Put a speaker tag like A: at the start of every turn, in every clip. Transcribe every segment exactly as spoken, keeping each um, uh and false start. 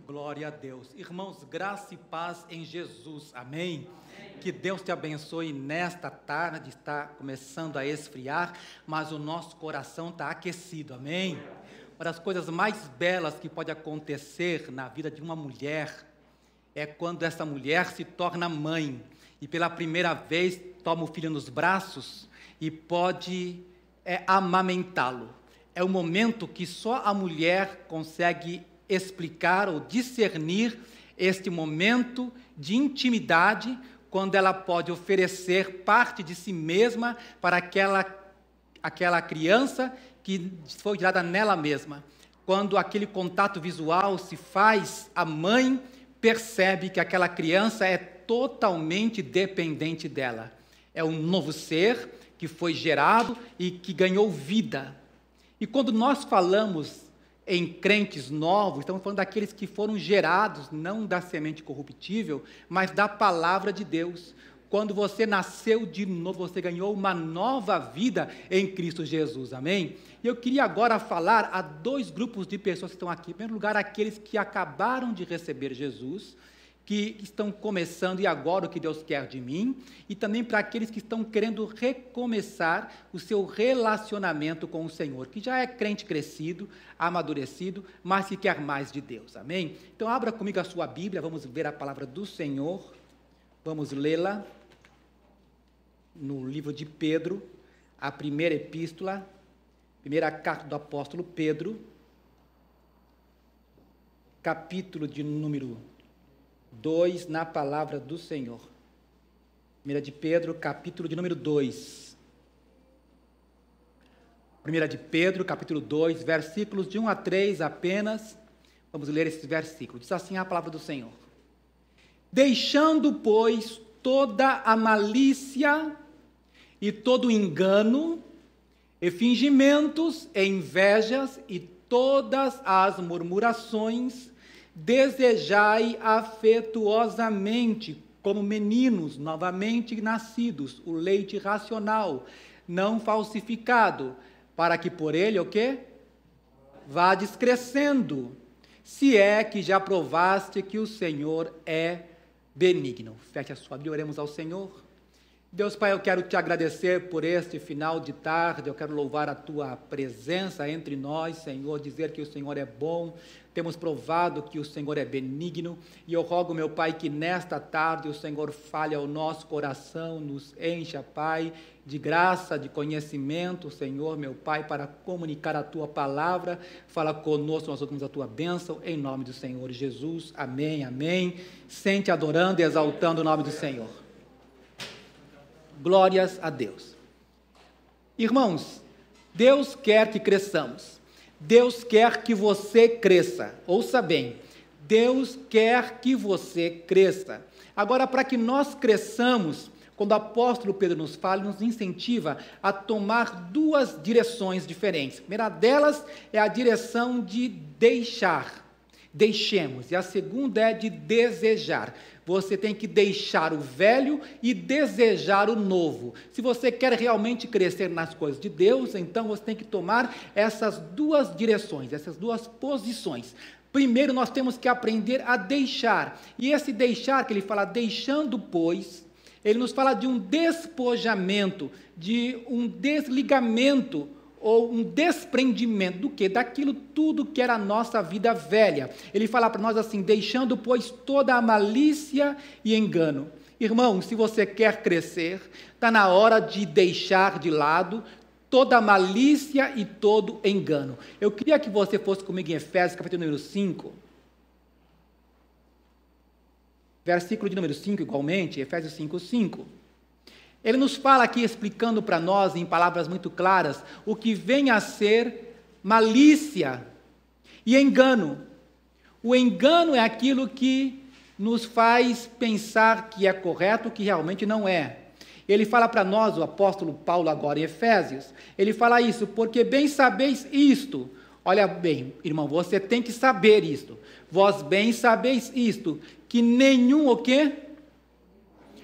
A: Glória a Deus. Irmãos, graça e paz em Jesus. Amém? Amém. Que Deus te abençoe nesta tarde. Está começando a esfriar, mas o nosso coração está aquecido. Amém? Uma das coisas mais belas que pode acontecer na vida de uma mulher é quando essa mulher se torna mãe e pela primeira vez toma o filho nos braços e pode é, amamentá-lo. É um momento que só a mulher consegue explicar ou discernir este momento de intimidade, quando ela pode oferecer parte de si mesma para aquela, aquela criança que foi gerada nela mesma. Quando aquele contato visual se faz, a mãe percebe que aquela criança é totalmente dependente dela. É um novo ser que foi gerado e que ganhou vida. E quando nós falamos em crentes novos, estamos falando daqueles que foram gerados, não da semente corruptível, mas da palavra de Deus. Quando você nasceu de novo, você ganhou uma nova vida em Cristo Jesus, amém? E eu queria agora falar a dois grupos de pessoas que estão aqui. Em primeiro lugar, aqueles que acabaram de receber Jesus, que estão começando, e agora o que Deus quer de mim, e também para aqueles que estão querendo recomeçar o seu relacionamento com o Senhor, que já é crente crescido, amadurecido, mas que quer mais de Deus, amém? Então abra comigo a sua Bíblia, vamos ver a palavra do Senhor, vamos lê-la no livro de Pedro, a primeira epístola, primeira carta do apóstolo Pedro, capítulo de número dois, na palavra do Senhor. Primeira de Pedro, capítulo de número dois. Primeira de Pedro, capítulo dois, versículos de um a três apenas. Vamos ler esses versículos. Diz assim a palavra do Senhor. Deixando, pois, toda a malícia e todo o engano, e fingimentos, e invejas, e todas as murmurações, desejai afetuosamente, como meninos novamente nascidos, o leite racional, não falsificado, para que por ele, o quê? Vades crescendo, se é que já provaste que o Senhor é benigno. Feche a sua Bíblia, oremos ao Senhor. Deus Pai, eu quero te agradecer por este final de tarde, eu quero louvar a Tua presença entre nós, Senhor, dizer que o Senhor é bom, temos provado que o Senhor é benigno, e eu rogo, meu Pai, que nesta tarde o Senhor fale ao nosso coração, nos encha, Pai, de graça, de conhecimento, Senhor, meu Pai, para comunicar a Tua palavra, fala conosco, nós ouvimos a Tua bênção, em nome do Senhor Jesus, amém, amém, sente adorando e exaltando o nome do Senhor. Glórias a Deus. Irmãos, Deus quer que cresçamos. Deus quer que você cresça. Ouça bem, Deus quer que você cresça. Agora, para que nós cresçamos, quando o apóstolo Pedro nos fala, nos incentiva a tomar duas direções diferentes. A primeira delas é a direção de deixar. Deixemos. E a segunda é de desejar. Você tem que deixar o velho e desejar o novo. Se você quer realmente crescer nas coisas de Deus, então você tem que tomar essas duas direções, essas duas posições. Primeiro, nós temos que aprender a deixar. E esse deixar, que ele fala, deixando, pois, ele nos fala de um despojamento, de um desligamento, ou um desprendimento do quê? Daquilo tudo que era a nossa vida velha. Ele fala para nós assim, deixando, pois, toda a malícia e engano. Irmão, se você quer crescer, está na hora de deixar de lado toda a malícia e todo engano. Eu queria que você fosse comigo em Efésios, capítulo número cinco. Versículo de número cinco, igualmente, Efésios cinco, cinco. Ele nos fala aqui, explicando para nós, em palavras muito claras, o que vem a ser malícia e engano. O engano é aquilo que nos faz pensar que é correto, que realmente não é. Ele fala para nós, o apóstolo Paulo agora em Efésios, ele fala isso, porque bem sabeis isto. Olha bem, irmão, você tem que saber isto. Vós bem sabeis isto, que nenhum o quê?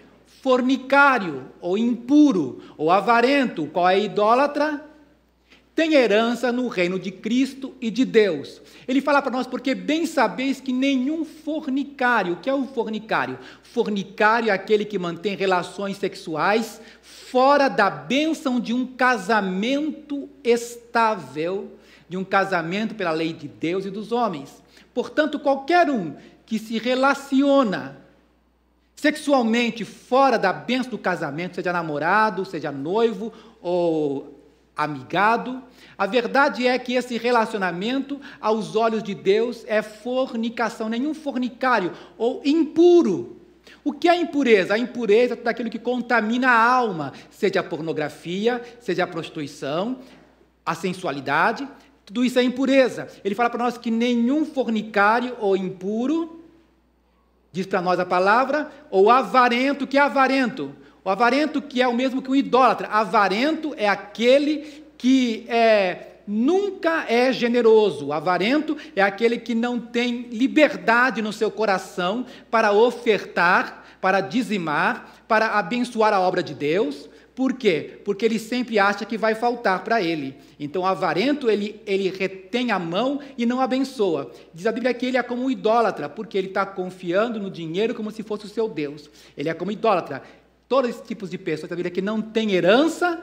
A: Fornicário, ou impuro, ou avarento, qual é idólatra? tem herança no reino de Cristo e de Deus. Ele fala para nós, porque bem sabeis que nenhum fornicário, o que é o fornicário? Fornicário é aquele que mantém relações sexuais fora da bênção de um casamento estável, de um casamento pela lei de Deus e dos homens. Portanto, qualquer um que se relaciona sexualmente fora da bênção do casamento, seja namorado, seja noivo ou amigado, a verdade é que esse relacionamento, aos olhos de Deus, é fornicação, nenhum fornicário ou impuro. O que é impureza? A impureza é tudo aquilo que contamina a alma, seja a pornografia, seja a prostituição, a sensualidade, tudo isso é impureza. Ele fala para nós que nenhum fornicário ou impuro, diz para nós a palavra, ou avarento. O que é avarento? O avarento que é o mesmo que o idólatra. Avarento é aquele que é, nunca é generoso. O avarento é aquele que não tem liberdade no seu coração para ofertar, para dizimar, para abençoar a obra de Deus. Por quê? Porque ele sempre acha que vai faltar para ele. Então, o avarento, ele, ele retém a mão e não abençoa. Diz a Bíblia que ele é como um idólatra, porque ele está confiando no dinheiro como se fosse o seu Deus. Ele é como idólatra. Todos esses tipos de pessoas, a Bíblia que não tem herança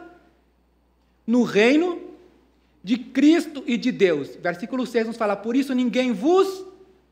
A: no reino de Cristo e de Deus. Versículo seis nos fala, por isso ninguém vos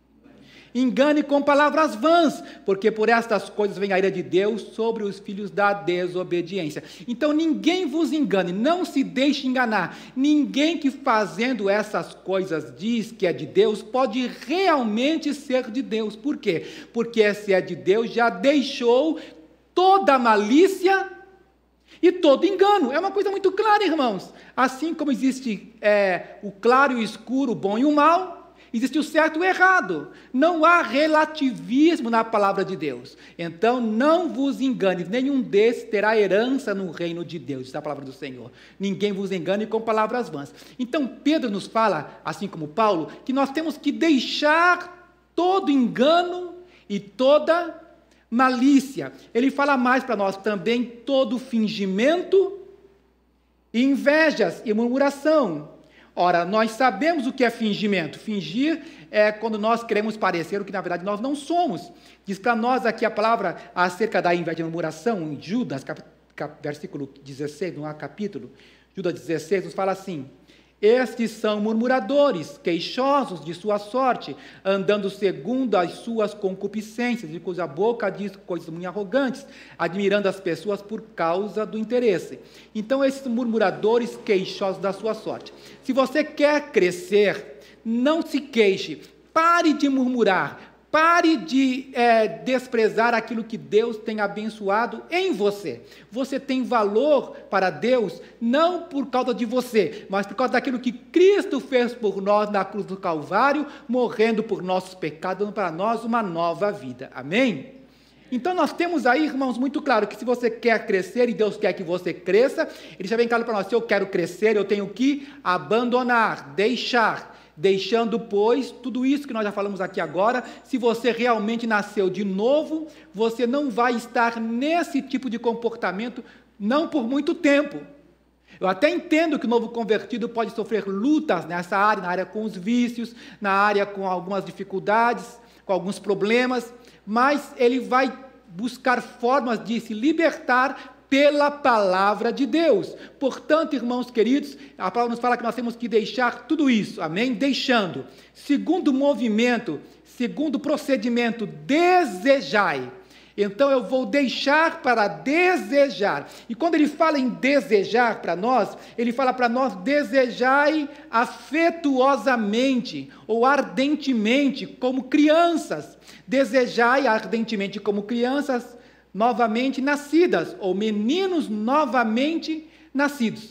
A: engane com palavras vãs, porque por estas coisas vem a ira de Deus sobre os filhos da desobediência. Então ninguém vos engane, não se deixe enganar. Ninguém que fazendo essas coisas diz que é de Deus, pode realmente ser de Deus. Por quê? Porque se é de Deus, já deixou toda a malícia e todo engano. É uma coisa muito clara, irmãos. Assim como existe é, o claro e o escuro, o bom e o mal, existe o certo e o errado. Não há relativismo na palavra de Deus. Então, não vos engane, nenhum desses terá herança no reino de Deus, diz a palavra do Senhor. Ninguém vos engane com palavras vãs. Então, Pedro nos fala, assim como Paulo, que nós temos que deixar todo engano e toda malícia. Ele fala mais para nós também, todo fingimento, invejas e murmuração. Ora, nós sabemos o que é fingimento. Fingir é quando nós queremos parecer o que na verdade nós não somos. Diz para nós aqui a palavra acerca da inveja e murmuração, em Judas, cap, cap, versículo dezesseis, no capítulo, Judas dezesseis, nos fala assim, estes são murmuradores, queixosos de sua sorte, andando segundo as suas concupiscências, de cuja boca diz coisas muito arrogantes, admirando as pessoas por causa do interesse. Então, esses murmuradores queixosos da sua sorte. Se você quer crescer, não se queixe, pare de murmurar, pare de é, desprezar aquilo que Deus tem abençoado em você. Você tem valor para Deus, não por causa de você, mas por causa daquilo que Cristo fez por nós na cruz do Calvário, morrendo por nossos pecados, dando para nós uma nova vida. Amém? Então nós temos aí, irmãos, muito claro que se você quer crescer e Deus quer que você cresça, Ele já vem claro para nós, se eu quero crescer, eu tenho que abandonar, deixar, deixando, pois, tudo isso que nós já falamos aqui agora, se você realmente nasceu de novo, você não vai estar nesse tipo de comportamento, não por muito tempo. Eu até entendo que o novo convertido pode sofrer lutas nessa área, na área com os vícios, na área com algumas dificuldades, com alguns problemas, mas ele vai buscar formas de se libertar pela palavra de Deus. Portanto, irmãos queridos, a palavra nos fala que nós temos que deixar tudo isso, amém? Deixando. Segundo movimento, segundo procedimento, desejai. Então, eu vou deixar para desejar. E quando ele fala em desejar para nós, ele fala para nós, desejai afetuosamente ou ardentemente, como crianças. Desejai ardentemente como crianças, novamente nascidas, ou meninos novamente nascidos.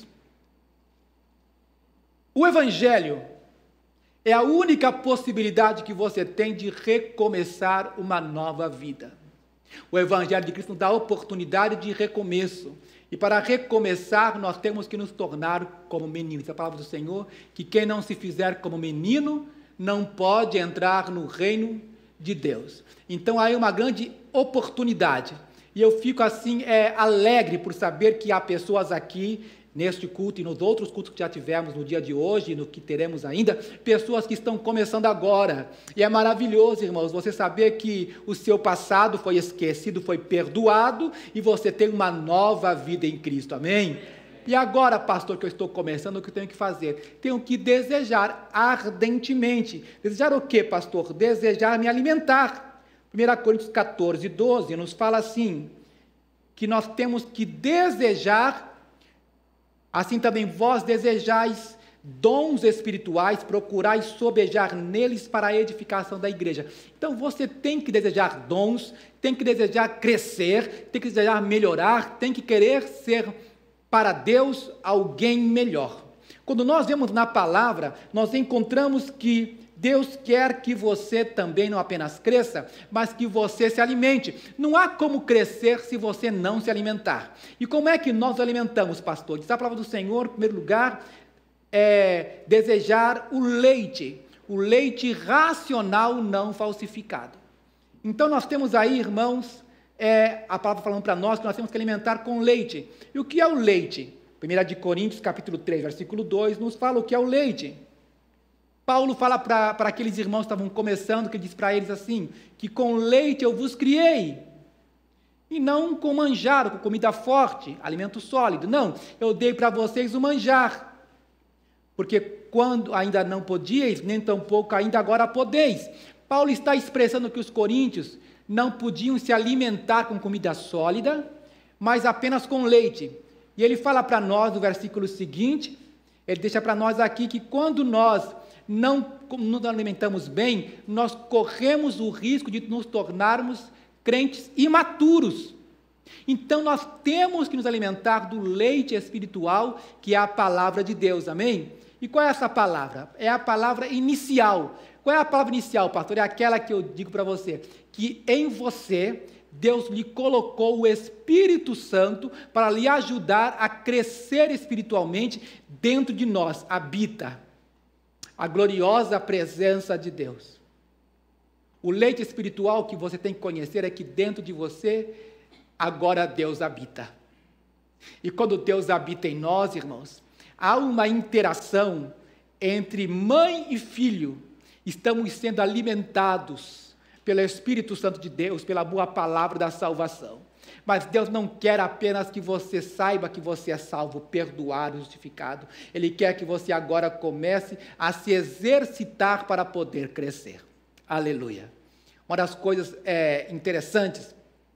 A: O Evangelho é a única possibilidade que você tem de recomeçar uma nova vida. O Evangelho de Cristo nos dá a oportunidade de recomeço. E para recomeçar, nós temos que nos tornar como meninos. A palavra do Senhor, que quem não se fizer como menino, não pode entrar no reino de Deus. Então, há uma grande oportunidade. E eu fico assim, é, alegre por saber que há pessoas aqui, neste culto e nos outros cultos que já tivemos no dia de hoje e no que teremos ainda, pessoas que estão começando agora. E é maravilhoso, irmãos, você saber que o seu passado foi esquecido, foi perdoado e você tem uma nova vida em Cristo. Amém? E agora, pastor, que eu estou começando, o que eu tenho que fazer? Tenho que desejar ardentemente. Desejar o quê, pastor? Desejar me alimentar. primeira Coríntios catorze, doze nos fala assim, que nós temos que desejar, assim também vós desejais dons espirituais, procurais sobejar neles para a edificação da igreja. Então você tem que desejar dons, tem que desejar crescer, tem que desejar melhorar, tem que querer ser para Deus alguém melhor. Quando nós vemos na palavra, nós encontramos que Deus quer que você também não apenas cresça, mas que você se alimente. Não há como crescer se você não se alimentar. E como é que nós nos alimentamos, pastor? Diz a palavra do Senhor, em primeiro lugar, é desejar o leite, o leite racional não falsificado. Então nós temos aí, irmãos, é, a palavra falando para nós que nós temos que alimentar com leite. E o que é o leite? primeira Coríntios, capítulo três, versículo dois, nos fala o que é o leite. Paulo fala para aqueles irmãos que estavam começando, que diz para eles assim, que com leite eu vos criei, e não com manjar, com comida forte, alimento sólido. Não, eu dei para vocês o manjar, porque quando ainda não podíeis, nem tampouco ainda agora podeis. Paulo está expressando que os coríntios não podiam se alimentar com comida sólida, mas apenas com leite. E ele fala para nós no versículo seguinte, ele deixa para nós aqui que quando nós não nos alimentamos bem, nós corremos o risco de nos tornarmos crentes imaturos. Então nós temos que nos alimentar do leite espiritual, que é a palavra de Deus, amém? E qual é essa palavra? É a palavra inicial. Qual é a palavra inicial, pastor? É aquela que eu digo para você, que em você Deus lhe colocou o Espírito Santo para lhe ajudar a crescer espiritualmente. Dentro de nós habita a gloriosa presença de Deus. O leite espiritual que você tem que conhecer é que dentro de você, agora Deus habita. E quando Deus habita em nós, irmãos, há uma interação entre mãe e filho. Estamos sendo alimentados pelo Espírito Santo de Deus, pela boa palavra da salvação. Mas Deus não quer apenas que você saiba que você é salvo, perdoado, justificado. Ele quer que você agora comece a se exercitar para poder crescer. Aleluia. Uma das coisas é, interessantes,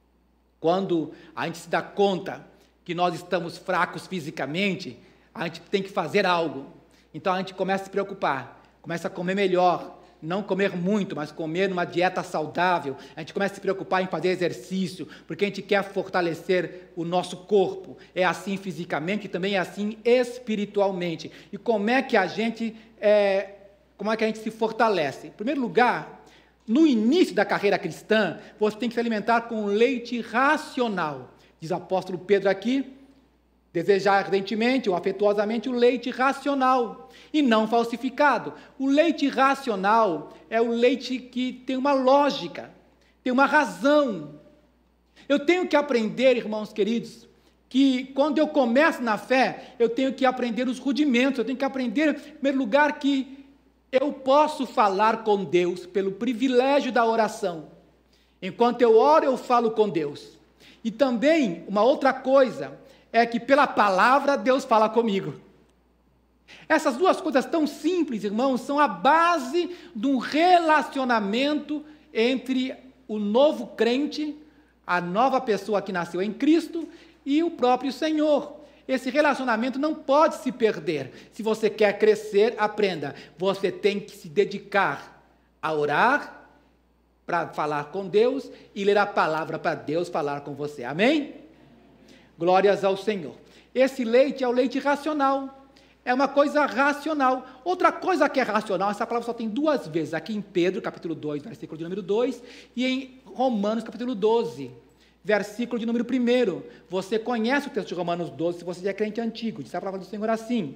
A: quando a gente se dá conta que nós estamos fracos fisicamente, a gente tem que fazer algo. Então a gente começa a se preocupar, começa a comer melhor, não comer muito, mas comer numa dieta saudável. A gente começa a se preocupar em fazer exercício, porque a gente quer fortalecer o nosso corpo. É assim fisicamente e também é assim espiritualmente. E como é que a gente, é, como é que a gente se fortalece? Em primeiro lugar, no início da carreira cristã, você tem que se alimentar com leite racional. Diz o apóstolo Pedro aqui, desejar ardentemente ou afetuosamente o leite racional e não falsificado. O leite racional é o leite que tem uma lógica, tem uma razão. Eu tenho que aprender, irmãos queridos, que quando eu começo na fé, eu tenho que aprender os rudimentos, eu tenho que aprender, em primeiro lugar, que eu posso falar com Deus pelo privilégio da oração. Enquanto eu oro, eu falo com Deus. E também, uma outra coisa, é que pela palavra Deus fala comigo. Essas duas coisas tão simples, irmãos, são a base de um relacionamento entre o novo crente, a nova pessoa que nasceu em Cristo e o próprio Senhor. Esse relacionamento não pode se perder. Se você quer crescer, aprenda. Você tem que se dedicar a orar para falar com Deus e ler a palavra para Deus falar com você. Amém? Glórias ao Senhor. Esse leite é o leite racional. É uma coisa racional. Outra coisa que é racional, essa palavra só tem duas vezes, aqui em Pedro, capítulo dois, versículo de número dois, e em Romanos, capítulo doze, versículo de número um. Você conhece o texto de Romanos doze, se você é crente antigo, diz a palavra do Senhor assim: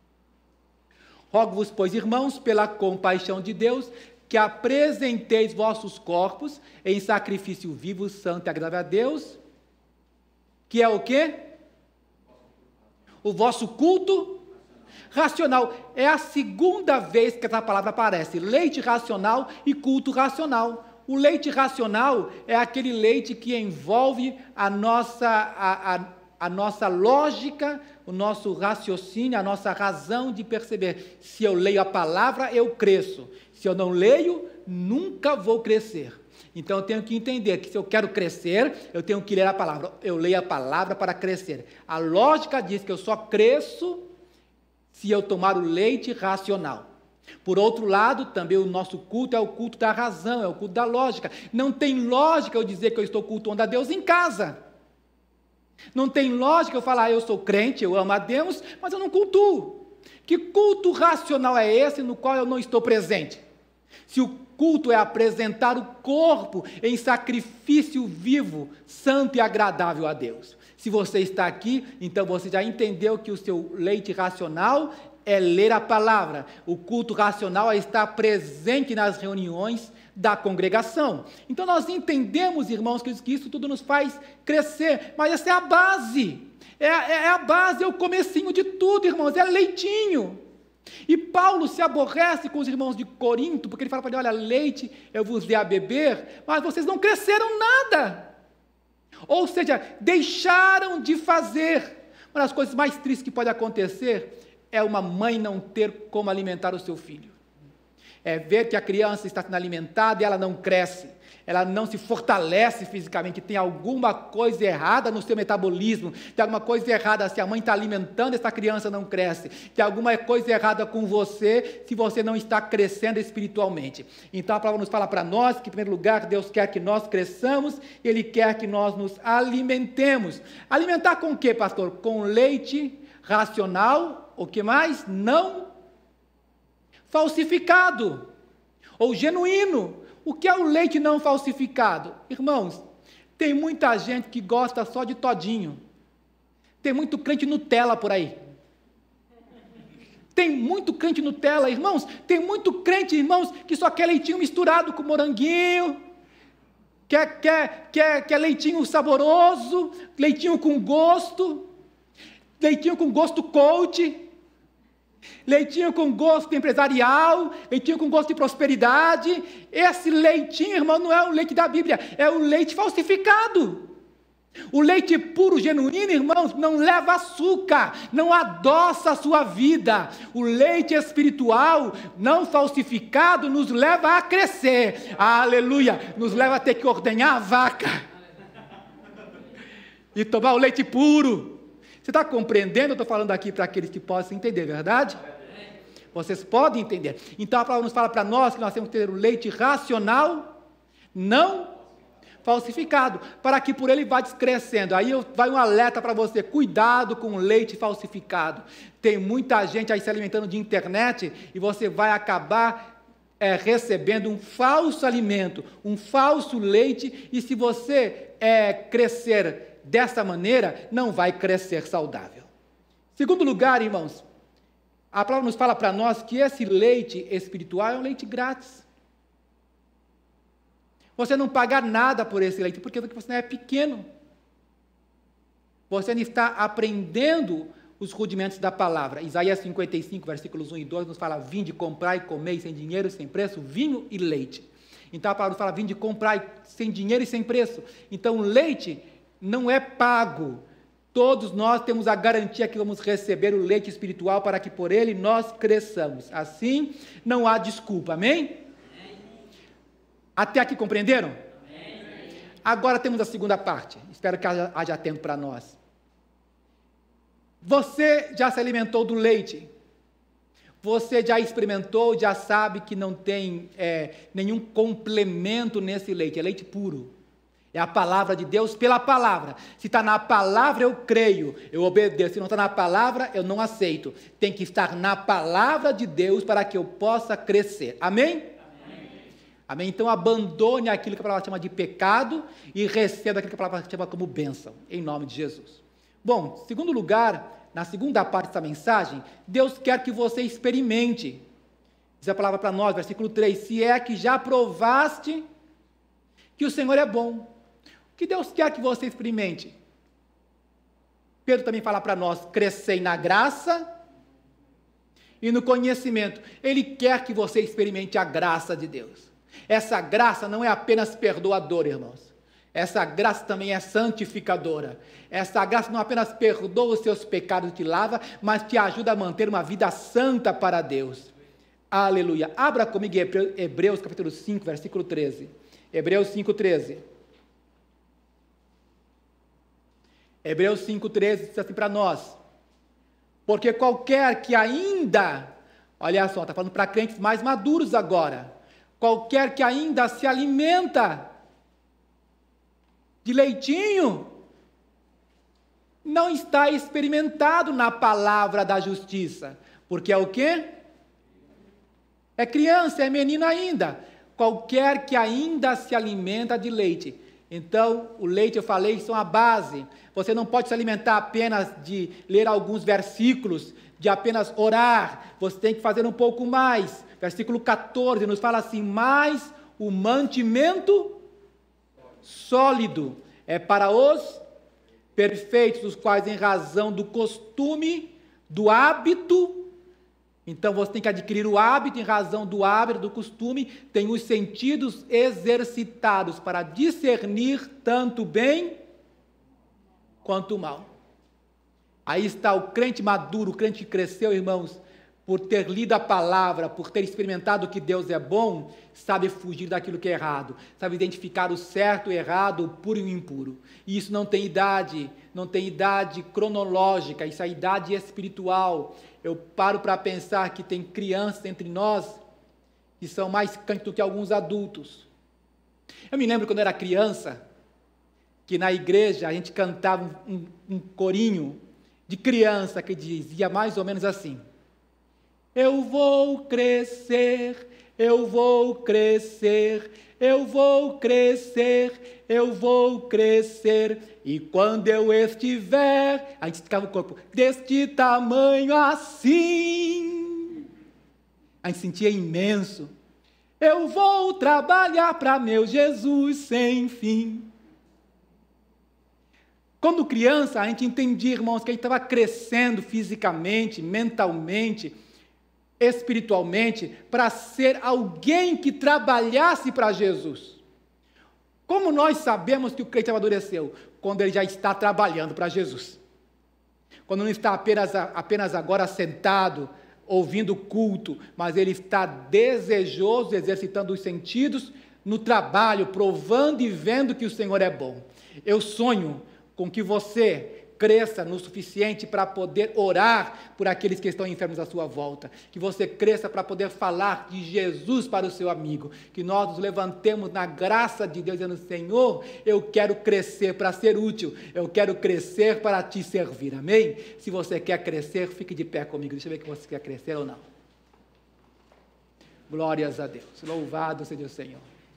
A: rogo-vos, pois, irmãos, pela compaixão de Deus, que apresenteis vossos corpos em sacrifício vivo, santo e agradável a Deus, que é o quê? O vosso culto racional. É a segunda vez que essa palavra aparece. Leite racional e culto racional. O leite racional é aquele leite que envolve a nossa, a, a, a nossa lógica, o nosso raciocínio, a nossa razão de perceber. Se eu leio a palavra, eu cresço. Se eu não leio, nunca vou crescer. Então eu tenho que entender que se eu quero crescer, eu tenho que ler a palavra. Eu leio a palavra para crescer. A lógica diz que eu só cresço se eu tomar o leite racional. Por outro lado, também o nosso culto é o culto da razão, é o culto da lógica. Não tem lógica eu dizer que eu estou cultuando a Deus em casa. Não tem lógica eu falar, ah, eu sou crente, eu amo a Deus, mas eu não cultuo. Que culto racional é esse no qual eu não estou presente? Se o culto é apresentar o corpo em sacrifício vivo, santo e agradável a Deus. Se você está aqui, então você já entendeu que o seu leite racional é ler a palavra. O culto racional é estar presente nas reuniões da congregação. Então nós entendemos, irmãos, que isso tudo nos faz crescer, mas essa é a base. É, é, é a base, é o comecinho de tudo, irmãos, é leitinho. E Paulo se aborrece com os irmãos de Corinto, porque ele fala para ele, olha, leite eu vos dei a beber, mas vocês não cresceram nada. Ou seja, deixaram de fazer. Uma das coisas mais tristes que pode acontecer é uma mãe não ter como alimentar o seu filho. É ver que a criança está sendo alimentada e ela não cresce, ela não se fortalece fisicamente, tem alguma coisa errada no seu metabolismo, tem alguma coisa errada se a mãe está alimentando, essa criança não cresce, tem alguma coisa errada com você, se você não está crescendo espiritualmente. Então a palavra nos fala para nós que, em primeiro lugar, Deus quer que nós cresçamos, Ele quer que nós nos alimentemos. Alimentar com o quê, pastor? Com leite racional, o que mais? Não falsificado, ou genuíno. O que é o leite não falsificado? Irmãos, tem muita gente que gosta só de todinho. Tem muito crente Nutella por aí. Tem muito crente Nutella, irmãos. Tem muito crente, irmãos, que só quer leitinho misturado com moranguinho. Quer, quer, quer, quer leitinho saboroso, leitinho com gosto, leitinho com gosto coach. Leitinho com gosto empresarial, leitinho com gosto de prosperidade. Esse leitinho, irmão, não é o leite da Bíblia, é o leite falsificado. O leite puro, genuíno, irmãos, não leva açúcar, não adoça a sua vida. O leite espiritual, não falsificado, nos leva a crescer. Aleluia! Nos leva a ter que ordenhar a vaca e tomar o leite puro. Você está compreendendo? Eu estou falando aqui para aqueles que possam entender, verdade? Vocês podem entender. Então a palavra nos fala para nós que nós temos que ter o leite racional, não falsificado, para que por ele vá descrescendo. Aí vai um alerta para você, cuidado com o leite falsificado. Tem muita gente aí se alimentando de internet e você vai acabar é, recebendo um falso alimento, um falso leite, e se você é, crescer dessa maneira, não vai crescer saudável. Segundo lugar, irmãos, a palavra nos fala para nós que esse leite espiritual é um leite grátis. Você não paga nada por esse leite, porque você não é pequeno. Você não está aprendendo os rudimentos da palavra. Isaías cinquenta e cinco, versículos um e dois, nos fala, vinde, comprai e comei sem dinheiro e sem preço, vinho e leite. Então a palavra fala, vinde, comprai sem dinheiro e sem preço. Então o leite não é pago. Todos nós temos a garantia que vamos receber o leite espiritual para que por ele nós cresçamos. Assim, não há desculpa. Amém? Amém. Até aqui compreenderam? Amém. Agora temos a segunda parte. Espero que haja, haja tempo para nós. Você já se alimentou do leite? Você já experimentou, já sabe que não tem é, nenhum complemento nesse leite. É leite puro. É a palavra de Deus pela palavra. Se está na palavra, eu creio, eu obedeço. Se não está na palavra, eu não aceito. Tem que estar na palavra de Deus para que eu possa crescer. Amém? Amém. Amém? Então, abandone aquilo que a palavra chama de pecado e receba aquilo que a palavra chama como bênção, em nome de Jesus. Bom, segundo lugar, na segunda parte dessa mensagem, Deus quer que você experimente. Diz a palavra para nós, versículo três, se é que já provaste que o Senhor é bom. O que Deus quer que você experimente? Pedro também fala para nós, crescei na graça e no conhecimento. Ele quer que você experimente a graça de Deus. Essa graça não é apenas perdoadora, irmãos. Essa graça também é santificadora. Essa graça não apenas perdoa os seus pecados e te lava, mas te ajuda a manter uma vida santa para Deus. Aleluia. Abra comigo Hebreus capítulo cinco, versículo treze. Hebreus cinco, treze. Hebreus cinco, treze diz assim para nós. Porque qualquer que ainda, olha só, está falando para crentes mais maduros agora. Qualquer que ainda se alimenta de leitinho, não está experimentado na palavra da justiça. Porque é o quê? É criança, é menino ainda. Qualquer que ainda se alimenta de leite. Então, o leite, eu falei, são a base. Você não pode se alimentar apenas de ler alguns versículos, de apenas orar. Você tem que fazer um pouco mais. Versículo catorze nos fala assim, mas o mantimento sólido é para os perfeitos, os quais em razão do costume, do hábito. Então você tem que adquirir o hábito, em razão do hábito, do costume, tem os sentidos exercitados para discernir tanto o bem quanto o mal. Aí está o crente maduro, o crente que cresceu, irmãos, por ter lido a palavra, por ter experimentado que Deus é bom, sabe fugir daquilo que é errado, sabe identificar o certo, o errado, o puro e o impuro. E isso não tem idade, não tem idade cronológica, isso é idade espiritual. Eu paro para pensar que tem crianças entre nós que são mais crentes do que alguns adultos. Eu me lembro quando eu era criança, que na igreja a gente cantava um, um, um corinho de criança que dizia mais ou menos assim: eu vou crescer, eu vou crescer, eu vou crescer, eu vou crescer, e quando eu estiver, a gente ficava o corpo deste tamanho assim, a gente sentia imenso, eu vou trabalhar para meu Jesus sem fim. Quando criança, a gente entendia, irmãos, que a gente estava crescendo fisicamente, mentalmente, espiritualmente, para ser alguém que trabalhasse para Jesus. Como nós sabemos que o crente amadureceu? Quando ele já está trabalhando para Jesus. Quando não está apenas, apenas agora sentado, ouvindo o culto, mas ele está desejoso, exercitando os sentidos no trabalho, provando e vendo que o Senhor é bom. Eu sonho com que você cresça no suficiente para poder orar por aqueles que estão enfermos à sua volta, que você cresça para poder falar de Jesus para o seu amigo, que nós nos levantemos na graça de Deus, dizendo: Senhor, eu quero crescer para ser útil, eu quero crescer para te servir, amém? Se você quer crescer, fique de pé comigo, deixa eu ver que você quer crescer ou não. Glórias a Deus, louvado seja o Senhor.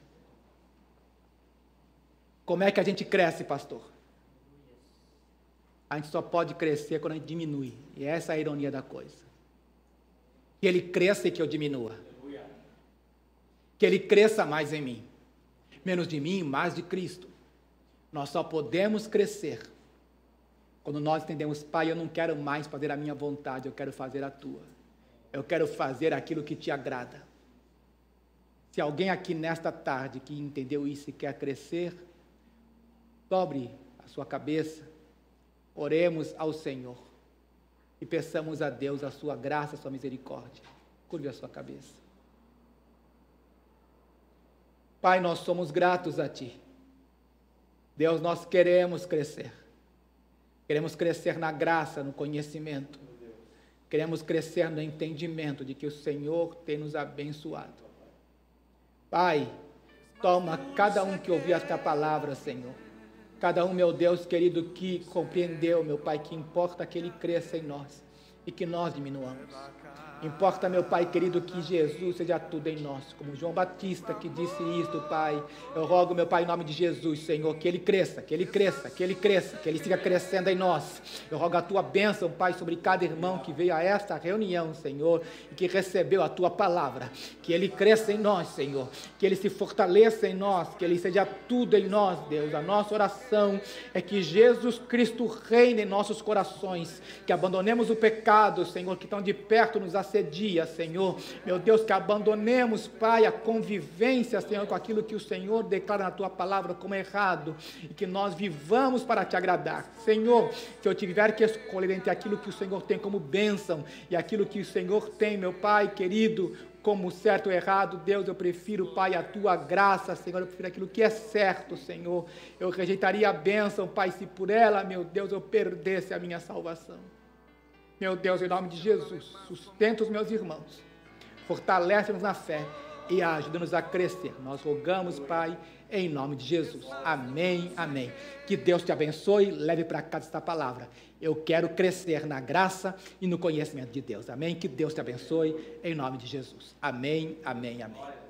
A: Como é que a gente cresce, pastor? A gente só pode crescer quando a gente diminui. E essa é a ironia da coisa. Que ele cresça e que eu diminua. Que ele cresça mais em mim. Menos de mim, mais de Cristo. Nós só podemos crescer quando nós entendemos: Pai, eu não quero mais fazer a minha vontade, eu quero fazer a tua. Eu quero fazer aquilo que te agrada. Se alguém aqui nesta tarde que entendeu isso e quer crescer, dobre a sua cabeça. Oremos ao Senhor e peçamos a Deus a sua graça, a sua misericórdia. Curve a sua cabeça. Pai, nós somos gratos a Ti. Deus, nós queremos crescer. Queremos crescer na graça, no conhecimento. Queremos crescer no entendimento de que o Senhor tem nos abençoado. Pai, toma cada um que ouviu esta palavra, Senhor. Cada um, meu Deus querido, que compreendeu, meu Pai, que importa que Ele cresça em nós e que nós diminuamos.
B: Importa, meu Pai querido, que Jesus seja tudo em nós, como João Batista que disse isto, Pai. Eu rogo, meu Pai, em nome de Jesus, Senhor, que Ele cresça, que Ele cresça, que Ele cresça, que Ele siga crescendo em nós. Eu rogo a Tua bênção, Pai, sobre cada irmão que veio a esta reunião, Senhor, e que recebeu a Tua palavra. Que Ele cresça em nós, Senhor, que Ele se fortaleça em nós, que Ele seja tudo em nós, Deus. A nossa oração é que Jesus Cristo reine em nossos corações, que abandonemos o pecado, Senhor, que tão de perto nos assedia, Senhor. Meu Deus, que abandonemos, Pai, a convivência, Senhor, com aquilo que o Senhor declara na Tua palavra como errado, e que nós vivamos para Te agradar. Senhor, se eu tiver que escolher entre aquilo que o Senhor tem como bênção e aquilo que o Senhor tem, meu Pai querido, como certo ou errado, Deus, eu prefiro, Pai, a Tua graça, Senhor, eu prefiro aquilo que é certo, Senhor. Eu rejeitaria a bênção, Pai, se por ela, meu Deus, eu perdesse a minha salvação. Meu Deus, em nome de Jesus, sustenta os meus irmãos, fortalece-nos na fé e ajuda-nos a crescer. Nós rogamos, Pai, em nome de Jesus. Amém, amém. Que Deus te abençoe, leve para casa esta palavra. Eu quero crescer na graça e no conhecimento de Deus. Amém? Que Deus te abençoe, em nome de Jesus. Amém, amém, amém.